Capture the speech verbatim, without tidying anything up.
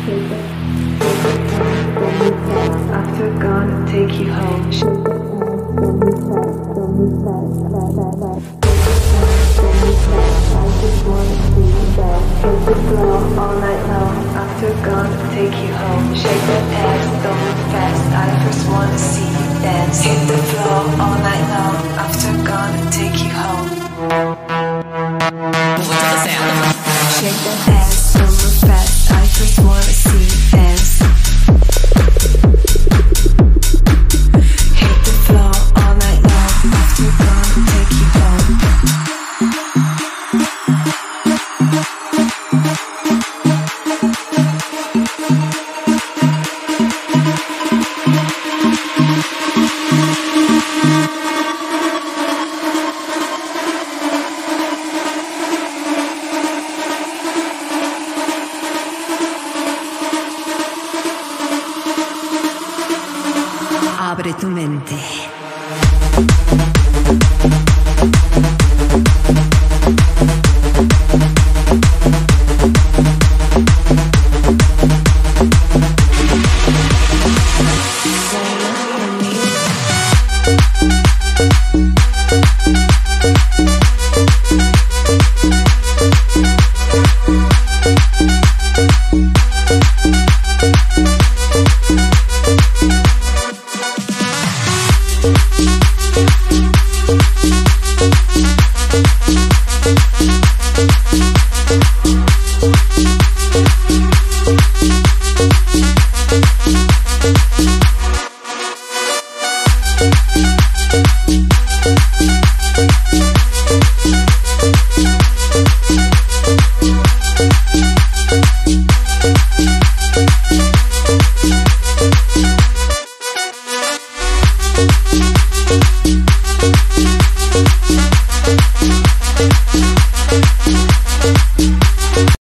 After gonna take you home. Hit the floor all night long. After gonna take you home. Shake that ass, don't move fast. I first wanna see you dance. Hit the floor all night long. After gonna take you home. Shake that ass, don't move fast. I first wanna see you dance. Hit the floor all night long. After gonna take you home. Abre tu mente.